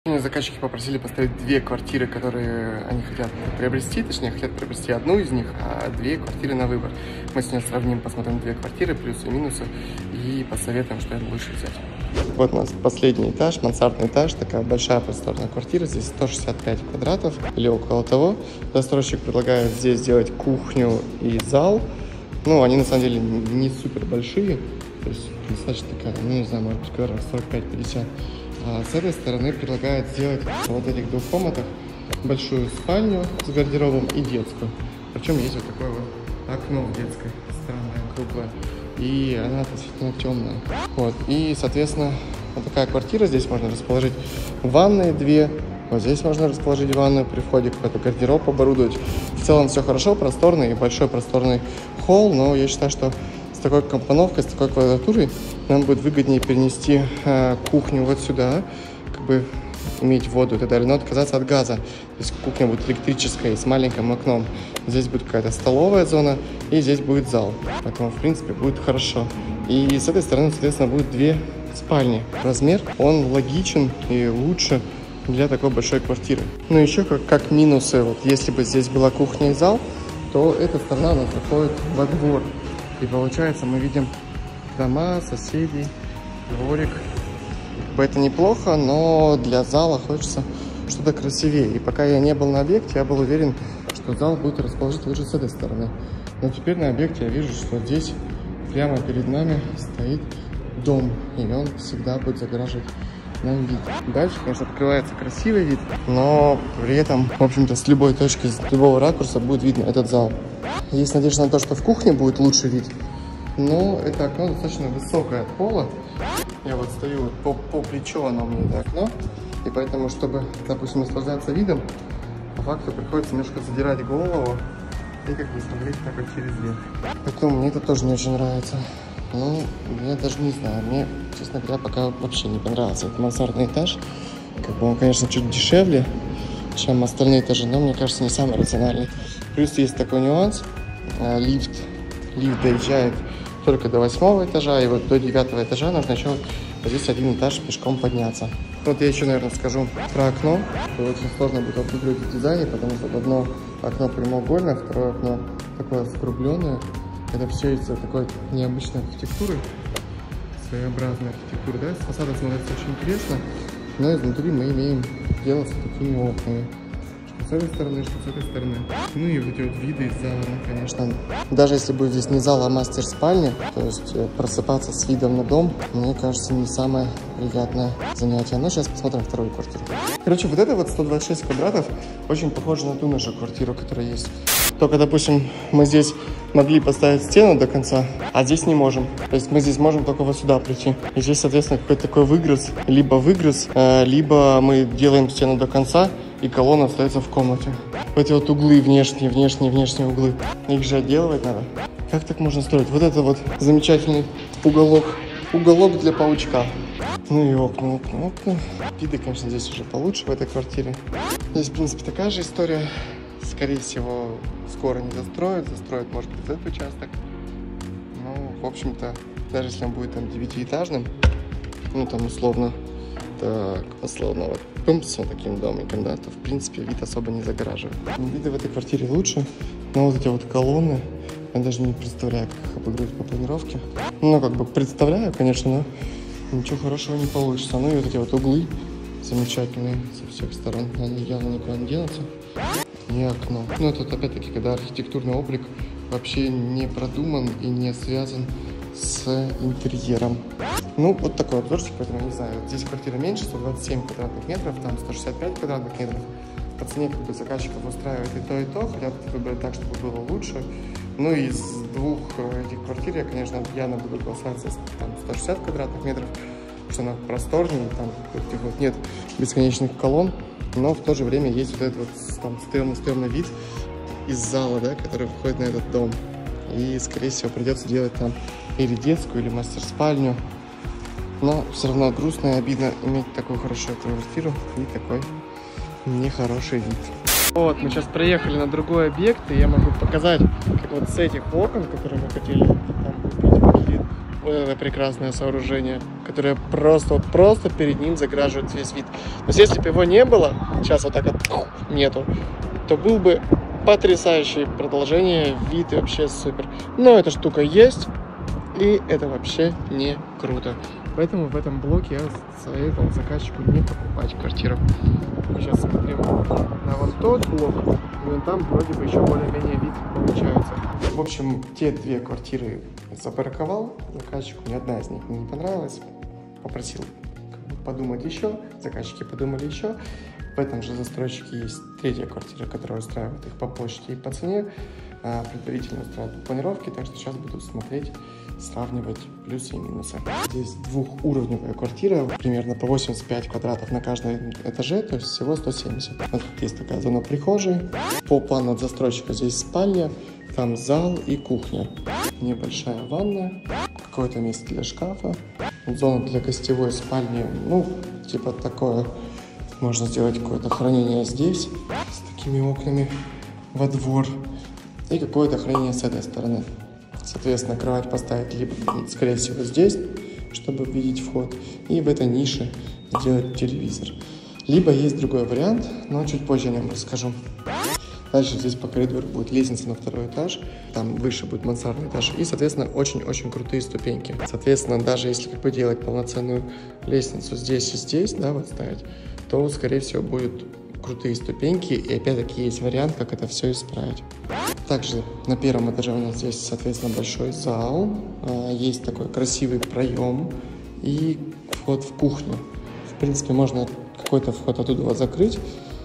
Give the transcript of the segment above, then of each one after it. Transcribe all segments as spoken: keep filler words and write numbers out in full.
Заказчики попросили поставить две квартиры, которые они хотят приобрести, точнее, хотят приобрести одну из них, а две квартиры на выбор. Мы сегодня сравним, посмотрим две квартиры, плюсы и минусы, и посоветуем, что им лучше взять. Вот у нас последний этаж, мансардный этаж, такая большая просторная квартира, здесь сто шестьдесят пять квадратов или около того. Застройщик предлагает здесь сделать кухню и зал. Ну, они на самом деле не супер большие, то есть достаточно такая, ну, не знаю, может быть, квадратов сорок пять пятьдесят. А с этой стороны предлагает сделать вот этих двух комнатах большую спальню с гардеробом и детскую. Причем есть вот такое вот окно в детской, странное, круглое. И она относительно темная. Вот. И, соответственно, вот такая квартира. Здесь можно расположить ванные две. Вот здесь можно расположить ванную при входе, какой-то гардероб оборудовать. В целом все хорошо, просторный и большой просторный холл. Но я считаю, что с такой компоновкой, с такой квадратурой нам будет выгоднее перенести э, кухню вот сюда, как бы иметь воду и так далее, но отказаться от газа. То есть кухня будет электрическая, с маленьким окном. Здесь будет какая-то столовая зона, и здесь будет зал. Поэтому, в принципе, будет хорошо. И с этой стороны, соответственно, будет две спальни. Размер, он логичен и лучше для такой большой квартиры. Ну, еще как, как минусы, вот если бы здесь была кухня и зал, то эта сторона у нас заходит во двор. И получается, мы видим дома, соседей, дворик. Это неплохо, но для зала хочется что-то красивее. И пока я не был на объекте, я был уверен, что зал будет расположить лучше с этой стороны. Но теперь на объекте я вижу, что здесь прямо перед нами стоит дом. И он всегда будет загораживать нам вид. Дальше, конечно, открывается красивый вид, но при этом, в общем-то, с любой точки, с любого ракурса будет видно этот зал. Есть надежда на то, что в кухне будет лучший вид, но это окно достаточно высокое от пола. Я вот стою вот по, по плечо, оно мне это окно, и поэтому, чтобы, допустим, наслаждаться видом, по факту приходится немножко задирать голову и как бы смотреть так вот через верх. Поэтому мне это тоже не очень нравится. Ну, я даже не знаю, мне, честно говоря, пока вообще не понравился этот мансардный этаж. Как бы он, конечно, чуть дешевле, чем остальные этажи, но мне кажется, не самый рациональный. Плюс есть такой нюанс, лифт, лифт доезжает только до восьмого этажа, и вот до девятого этажа нужно еще вот здесь один этаж пешком подняться. Вот я еще, наверное, скажу про окно. Очень сложно будет определить в дизайне, потому что одно окно прямоугольное, второе окно такое скругленное. Это все из-за такой необычной архитектуры, своеобразной архитектуры, да, с фасада смотрится очень интересно, но изнутри мы имеем дело с такими окнами, что с этой стороны, что с этой стороны. Ну и вот эти вот виды из зала, конечно, даже если будет здесь не зал, а мастер-спальня, то есть просыпаться с видом на дом, мне кажется, не самое приятное занятие. Но сейчас посмотрим вторую квартиру. Короче, вот это вот сто двадцать шесть квадратов очень похоже на ту нашу квартиру, которая есть. Только, допустим, мы здесь могли поставить стену до конца, а здесь не можем. То есть мы здесь можем только вот сюда прийти. И здесь, соответственно, какой-то такой выгрыз, либо выгрыз, либо мы делаем стену до конца, и колонна остается в комнате. Эти вот углы внешние, внешние, внешние углы, их же отделывать надо. Как так можно строить? Вот это вот замечательный уголок, уголок для паучка. Ну и окна, окна, окна. Виды, конечно, здесь уже получше в этой квартире. Здесь, в принципе, такая же история. Скорее всего, скоро не застроят, застроят, может быть, этот участок. Ну, в общем-то, даже если он будет там девятиэтажным, ну, там, условно, так, условно, вот, пум, с вот таким домиком, да, то, в принципе, вид особо не загораживает. Виды в этой квартире лучше, но вот эти вот колонны, я даже не представляю, как их обыграть по планировке. Ну, как бы представляю, конечно, но ничего хорошего не получится. Ну, и вот эти вот углы замечательные со всех сторон, они явно никуда не денутся. И окно. Ну, тут опять-таки, когда архитектурный облик вообще не продуман и не связан с интерьером. Ну, вот такой обзорчик, поэтому, не знаю, здесь квартира меньше, сто двадцать семь квадратных метров, там сто шестьдесят пять квадратных метров. По цене как бы заказчиков устраивает и то, и то, хотят выбрать так, чтобы было лучше. Ну, из двух этих квартир я, конечно, явно буду голосовать за там, сто шестьдесят квадратных метров, потому что она просторнее, там вот нет бесконечных колонн. Но в то же время есть вот этот вот там стрёмный-стрёмный вид из зала, да, который выходит на этот дом. И, скорее всего, придется делать там или детскую, или мастер-спальню. Но все равно грустно и обидно иметь такую хорошую квартиру и такой нехороший вид. Вот, мы сейчас проехали на другой объект, и я могу показать, как вот с этих окон, которые мы хотели там купить, выглядит вот это прекрасное сооружение, которое просто, вот просто перед ним заграживает весь вид. То есть если бы его не было, сейчас вот так вот нету, то был бы потрясающее продолжение, вид и вообще супер. Но эта штука есть, и это вообще не круто. Поэтому в этом блоке я советовал заказчику не покупать квартиру. Мы сейчас смотрим на вот тот блок, и там вроде бы еще более-менее вид получается. В общем, те две квартиры запарковал заказчику, ни одна из них мне не понравилась. Попросил подумать еще, заказчики подумали еще. В этом же застройщике есть третья квартира, которая устраивает их по площади и по цене, а предварительно устраивает по планировке, так что сейчас буду смотреть, сравнивать плюсы и минусы. Здесь двухуровневая квартира, примерно по восемьдесят пять квадратов на каждом этаже, то есть всего сто семьдесят. Вот тут есть такая зона прихожей. По плану от застройщика здесь спальня, там зал и кухня. Небольшая ванна, какое-то место для шкафа, зона для гостевой спальни, ну, типа такое. Можно сделать какое-то хранение здесь, с такими окнами во двор, и какое-то хранение с этой стороны. Соответственно, кровать поставить либо, скорее всего, здесь, чтобы видеть вход, и в этой нише сделать телевизор. Либо есть другой вариант, но чуть позже я вам расскажу. Дальше здесь по коридору будет лестница на второй этаж, там выше будет мансардный этаж, и, соответственно, очень-очень крутые ступеньки. Соответственно, даже если как бы делать полноценную лестницу здесь и здесь, да, вот ставить, то, скорее всего, будут крутые ступеньки, и опять-таки есть вариант, как это все исправить. Также на первом этаже у нас здесь, соответственно, большой зал, есть такой красивый проем и вход в кухню. В принципе, можно какой-то вход оттуда вот закрыть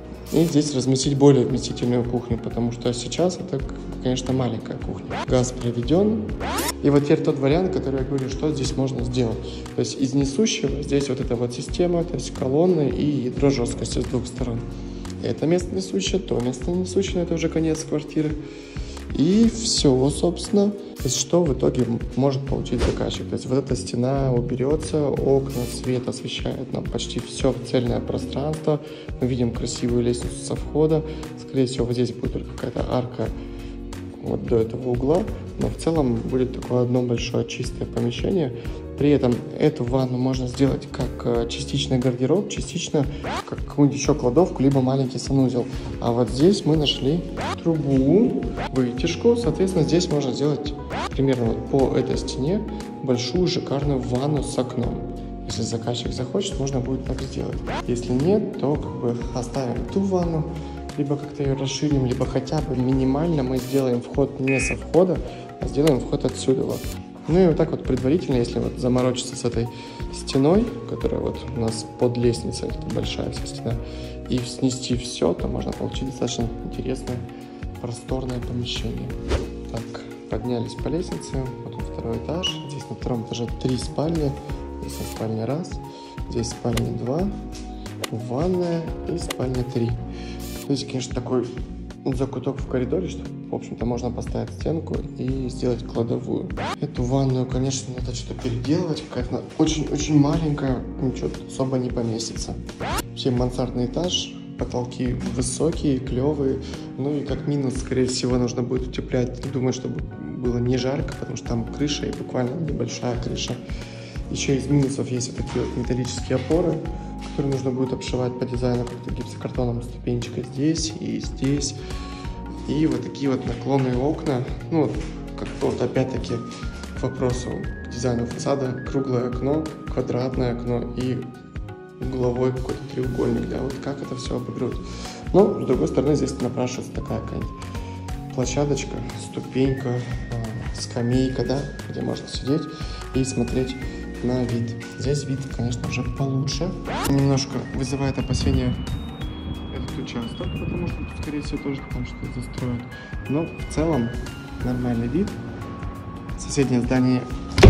и здесь разместить более вместительную кухню, потому что сейчас это, конечно, маленькая кухня. Газ проведен. И вот теперь тот вариант, который я говорю, что здесь можно сделать. То есть из несущего здесь вот эта вот система, то есть колонны и ядро жесткости с двух сторон. Это место несущее, то место несущее, но это уже конец квартиры. И все, собственно. То есть что в итоге может получить заказчик. То есть вот эта стена уберется, окна, свет освещает нам почти все цельное пространство. Мы видим красивую лестницу со входа. Скорее всего, вот здесь будет только какая-то арка вот до этого угла. Но в целом будет такое одно большое чистое помещение. При этом эту ванну можно сделать как частично гардероб, частично как какую-нибудь еще кладовку, либо маленький санузел. А вот здесь мы нашли трубу, вытяжку. Соответственно, здесь можно сделать примерно вот по этой стене большую шикарную ванну с окном. Если заказчик захочет, можно будет так сделать. Если нет, то как бы оставим ту ванну, либо как-то ее расширим, либо хотя бы минимально мы сделаем вход не со входа, а сделаем вход отсюда вот. Ну и вот так вот предварительно, если вот заморочиться с этой стеной, которая вот у нас под лестницей, это большая вся стена, и снести все, то можно получить достаточно интересное просторное помещение. Так, поднялись по лестнице, вот он второй этаж, здесь на втором этаже три спальни, здесь спальня раз, здесь спальня два, ванная и спальня три. Здесь, конечно, такой закуток в коридоре, что, в общем-то, можно поставить стенку и сделать кладовую. Эту ванную, конечно, надо что-то переделывать, какая-то очень-очень маленькая, ничего особо не поместится. Вообще мансардный этаж, потолки высокие, клевые, ну и как минус, скорее всего, нужно будет утеплять, думаю, чтобы было не жарко, потому что там крыша и буквально небольшая крыша. Еще из минусов есть вот такие вот металлические опоры, которые нужно будет обшивать по дизайну как-то гипсокартоном, ступенечкой здесь и здесь. И вот такие вот наклонные окна. Ну, вот как-то вот опять-таки к вопросу к дизайну фасада. Круглое окно, квадратное окно и угловой какой-то треугольник. Да, вот как это все обыграть. Но, с другой стороны, здесь напрашивается такая какая-нибудь площадочка, ступенька, скамейка, да, где можно сидеть и смотреть на вид. Здесь вид, конечно, уже получше. Немножко вызывает опасения этот участок, потому что, скорее всего, тоже там что-то застроят. Но в целом нормальный вид. Соседнее здание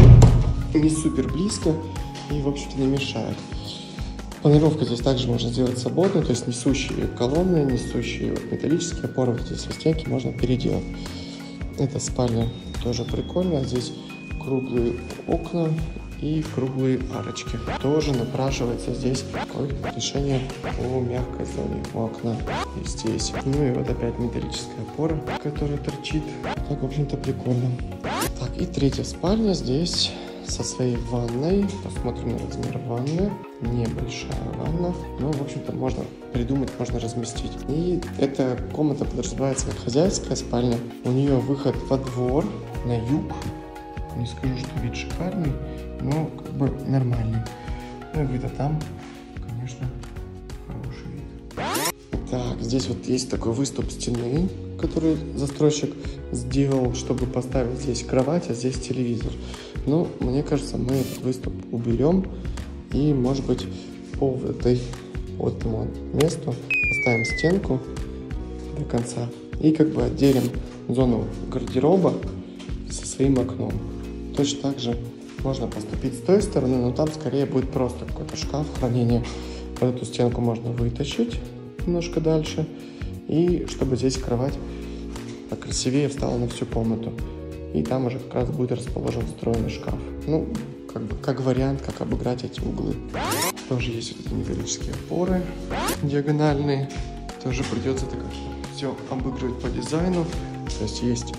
не супер близко и, в общем-то, не мешает. Планировку здесь также можно сделать свободно, то есть несущие колонны, несущие вот металлические опоры, вот эти стенки можно переделать. Эта спальня тоже прикольная. Здесь круглые окна и круглые арочки. Тоже напрашивается здесь такое решение по мягкой зоне у окна. И здесь. Ну и вот опять металлическая опора, которая торчит. Так, в общем-то, прикольно. Так, и третья спальня. Здесь со своей ванной. Посмотрим на размер ванны. Небольшая ванна. Ну, в общем-то, можно придумать, можно разместить. И эта комната подразумевается как хозяйская спальня. У нее выход во двор, на юг. Не скажу, что вид шикарный, но как бы нормальный. Ну и где-то там, конечно, хороший вид. Так, здесь вот есть такой выступ стены, который застройщик сделал, чтобы поставить здесь кровать, а здесь телевизор. Но мне кажется, мы этот выступ уберем и, может быть, по этой вот этому месту поставим стенку до конца и как бы отделим зону гардероба со своим окном. Точно так же можно поступить с той стороны, но там скорее будет просто какой-то шкаф хранения. Вот эту стенку можно вытащить немножко дальше, и чтобы здесь кровать покрасивее встала на всю комнату. И там уже как раз будет расположен встроенный шкаф. Ну, как бы как вариант, как обыграть эти углы. Тоже есть вот эти металлические опоры диагональные. Тоже придется так все обыгрывать по дизайну. То есть есть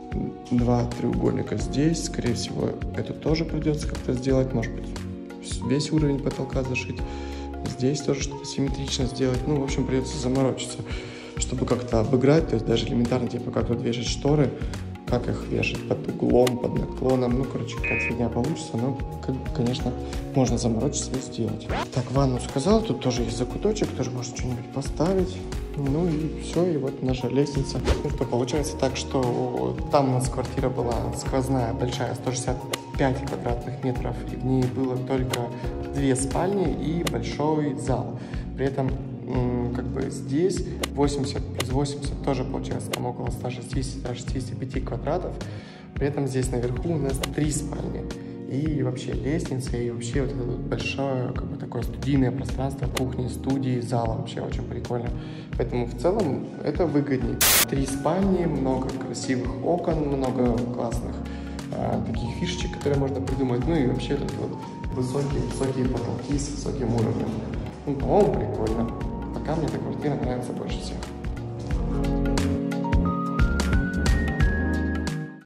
два треугольника здесь. Скорее всего, это тоже придется как-то сделать. Может быть, весь уровень потолка зашить. Здесь тоже что-то симметрично сделать. Ну, в общем, придется заморочиться, чтобы как-то обыграть. То есть даже элементарно, типа, как тут вешать шторы, как их вешать под углом, под наклоном. Ну, короче, какая-то фигня получится. Но, как, конечно, можно заморочиться и сделать. Так, ванну сказал. Тут тоже есть закуточек. Тоже можно что-нибудь поставить. Ну и все, и вот наша лестница. Ну что, получается так, что там у нас квартира была сквозная, большая, сто шестьдесят пять квадратных метров, и в ней было только две спальни и большой зал. При этом, как бы здесь восемьдесят плюс восемьдесят тоже получается там около ста шестидесяти — шестидесяти пяти квадратов. При этом здесь наверху у нас три спальни. И вообще лестница, и вообще вот это вот большое, как бы такое студийное пространство, кухни, студии, зала. Вообще очень прикольно. Поэтому в целом это выгоднее. Три спальни, много красивых окон, много классных а, таких фишечек, которые можно придумать. Ну и вообще тут вот высокие-высокие потолки с высоким уровнем. Ну, по-моему, прикольно. Пока мне эта квартира нравится больше всех.